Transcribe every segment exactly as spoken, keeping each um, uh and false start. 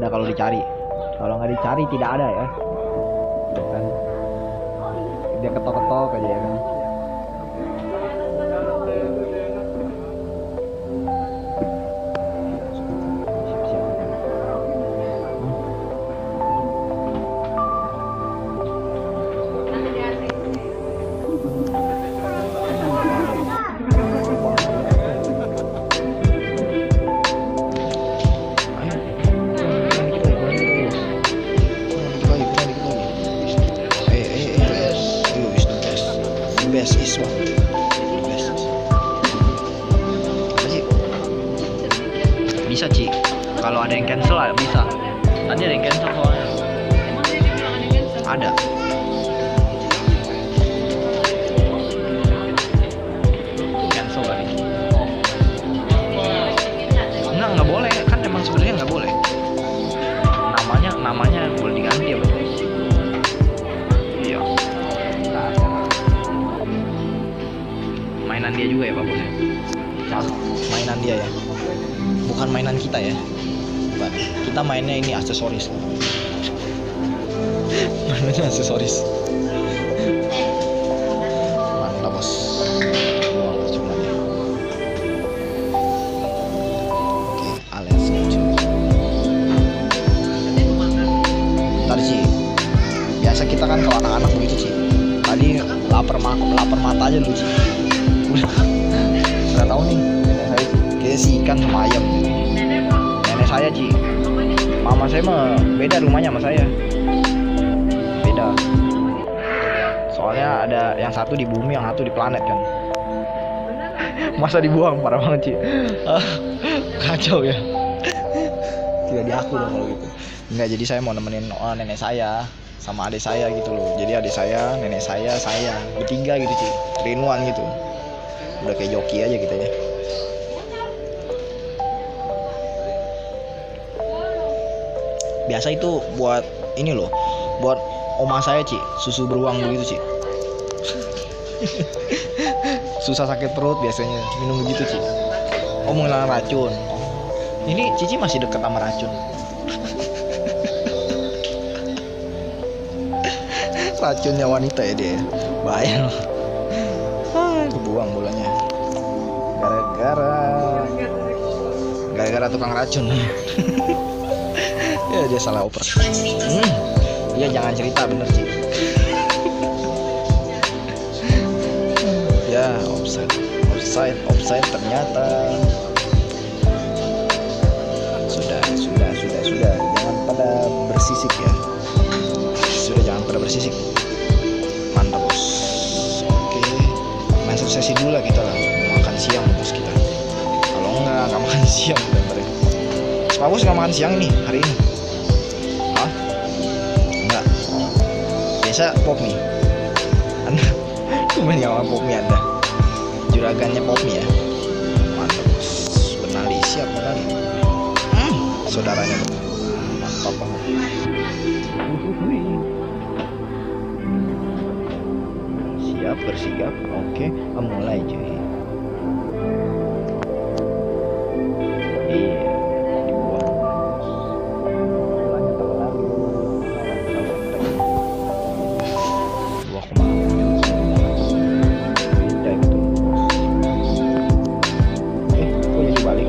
ada kalau dicari. Kalau nggak dicari tidak ada ya. Kan dia ketok-ketok aja ya kan. Best is one. Best. Apa sih? Bisa Ci. Kalau ada yang cancel ada bisa. Tadi ada yang cancel soalnya. Ada. Cancel tadi. Enggak, nggak boleh. Kan emang sebenarnya nggak boleh. Namanya namanya boleh diganti ya, Bro. Iya. Mainan dia juga ya Pak Bos ya? Ah, mainan dia ya. Bukan mainan kita ya. Bukan. Kita mainnya ini aksesoris. Mainnya aksesoris. Mantap bos. Wah, cuma ya. Oke, Alex. Ntar sih. Biasa kita kan kalau anak-anak begitu sih. Tadi lapar ma lapar mata aja lu sih. Udah nggak tahu nih nenek saya kayak si ikan sama ayam. Nenek saya Ci, mama saya mah beda rumahnya sama saya, beda. Soalnya ada yang satu di bumi, yang satu di planet kan. Masa dibuang, parah banget Ci. Kacau ya. Tidak diaku dong kalau gitu. Enggak, jadi saya mau nemenin oh, nenek saya sama adik saya gitu loh. Jadi adik saya, nenek saya, saya bertiga gitu Ci, three in one gitu. Udah kayak joki aja gitu ya. Biasa itu buat ini loh, buat oma saya Ci, susu beruang begitu Ci. Susah sakit perut biasanya minum begitu Ci. Oh, menghilangkan racun. Ini Cici masih dekat sama racun. Racunnya wanita ya dia. Bahaya loh. Ah, dibuang bolanya. Gara-gara Gara-gara tukang racun. Ya dia salah oper. Hmm. Iya jangan cerita bener sih. Ya offside, offside, offside ternyata. Sudah, sudah, sudah, sudah. Jangan pada bersisik ya. Sudah jangan pada bersisik. Mantap bos. Oke, main sesi dulu lah kita lah. Makan siang bos kita. Kalau enggak, nggak makan siang bentar ya. Pak bos nggak makan siang ini hari ini. Hah? Enggak. Biasa pop mie. Anda, cuma nggak makan pop mie Anda. Juragannya pop mie ya. Mantap bos. Benali siap benali. Hmm, saudaranya tuh. Mantap banget. Siap bersigap. Oke, mulai cuy. Iya, dibuang. Ulangnya kalau lagi dua koma beda gitu. Eh, kok jadi balik?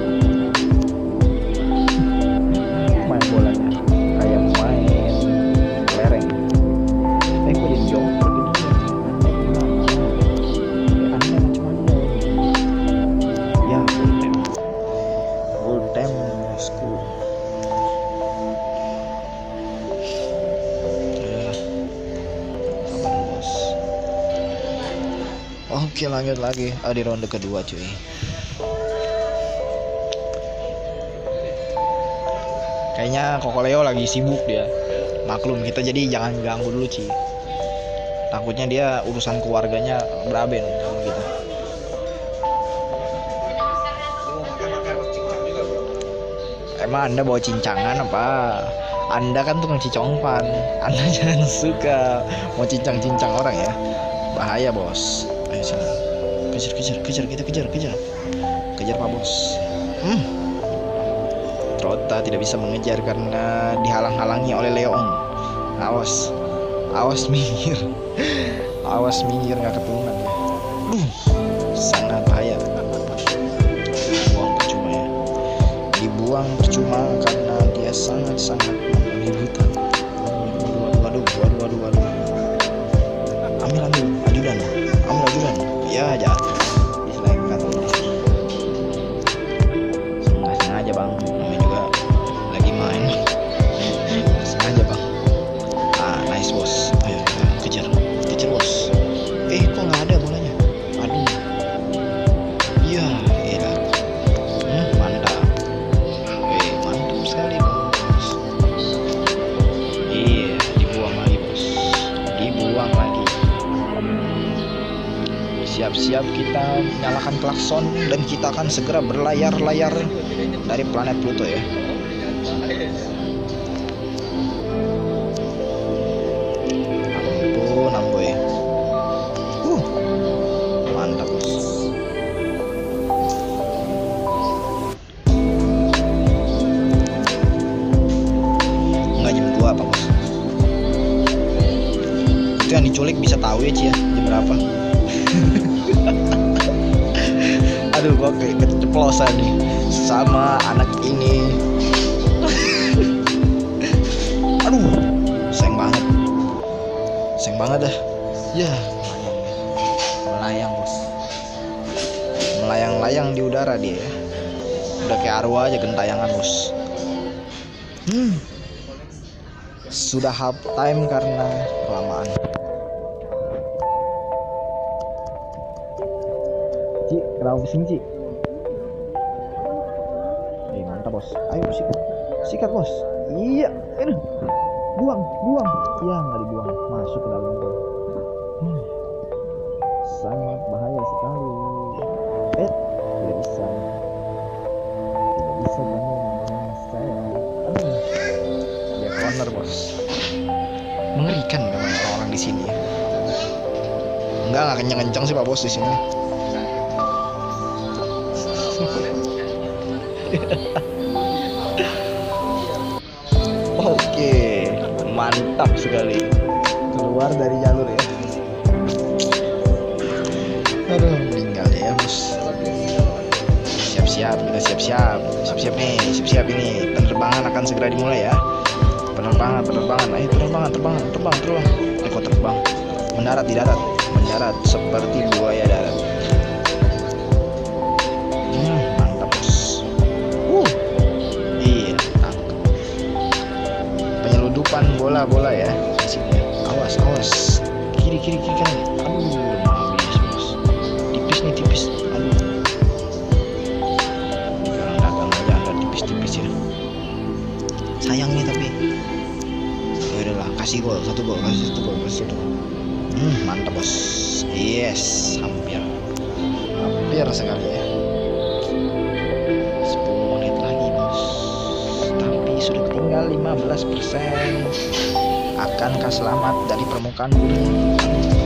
Main bolanya kayak main kelereng. Eh, kok jadi jongkok gitu ya? Ya, full time. Full time school. Ya, kabar bos. Oke, lanjut lagi. Ah, di ronde kedua cuy. Kayaknya Koko Leo lagi sibuk dia. Maklum kita jadi jangan ganggu dulu Ci. Takutnya dia urusan keluarganya beraben kalau gitu. Emang Anda bawa cincangan apa? Anda kan tukang cicongpan. Anda jangan suka mau cincang-cincang orang ya. Bahaya bos. Ayo sini. Kejar, kejar, kejar, kita kejar, kejar. Kejar Pak Bos. Hmm. Trot. kita tidak bisa mengejar karena dihalang-halangi oleh Leong. Awas, awas minggir, awas minggir nggak keturunan ya. Duh, sangat bahaya. Dibuang percuma ya, dibuang percuma karena dia sangat-sangat memenuhi hutan. Waduh, waduh, waduh, waduh, waduh. Ambil, ambil, ajudan, ambil ajudan. Ya jatuh. Dislike kata di sini. Nggak sengaja bang, namanya juga lagi main. Sengaja bang. Ah, nice bos. Ayo kita kejar, kejar bos. Eh, kok nggak ada bolanya? Aduh. Iya, iya. Hmm, mantap. Eh, mantap sekali bos. Iya, dibuang lagi bos. Dibuang lagi. Siap-siap kita nyalakan klakson dan kita akan segera berlayar-layar dari planet Pluto ya. Ampun, amboy. Uh, mantap bos. Enggak jam dua apa bos? Itu yang diculik bisa tahu ya Cia jam berapa? Aduh, gua kayak keceplosan nih sama anak ini. Aduh, sayang banget, sayang banget dah. Ya, melayang bos, melayang-layang di udara dia. Ya. Udah kayak arwah aja gentayangan bos. Hmm, sudah half time karena kelamaan. Ci, kenapa pusing Ci? Eh, mantap bos. Ayo sikat, sikat bos. Iya, aduh, buang, buang. Ya nggak dibuang, masuk ke dalam bos. Hmm. Sangat bahaya sekali. Eh, tidak bisa, tidak bisa kamu ngomong saya. Aduh, ya corner bos. Mengerikan memang orang-orang di sini. Enggak, nggak kenceng-kenceng sih pak bos di sini. Oke, mantap sekali. Keluar dari jalur ya. Aduh, meninggal ya bos. Siap-siap, kita siap-siap. Siap-siap nih, siap-siap ini. Penerbangan akan segera dimulai ya. Penerbangan, penerbangan. Ayo penerbangan, terbang, terbang, terbang. Eh, kok terbang? Mendarat di darat, mendarat seperti buaya darat. Hmm, mantap bos. Uh, iya, tangkap. Penyeludupan bola-bola ya. Awas, awas. Kiri, kiri, kiri kan. Aduh, udah mau habis bos. Tipis nih, tipis. Aduh. Jangan dagang aja, ada tipis-tipis ya. Sayang nih tapi. Ya udahlah, kasih gol, satu gol, kasih satu gol, kasih satu gol. Hmm, mantap bos. Yes, hampir, hampir sekali ya. sepuluh menit lagi bos. Tapi sudah tinggal lima belas persen. Akankah selamat dari permukaan bumi?